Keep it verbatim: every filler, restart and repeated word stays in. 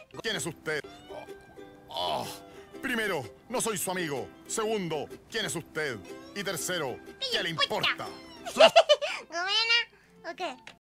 ¿Quién es usted? Oh, primero, no soy su amigo. Segundo, ¿quién es usted? Y tercero, ¿qué le importa? ごめんな。オッケー。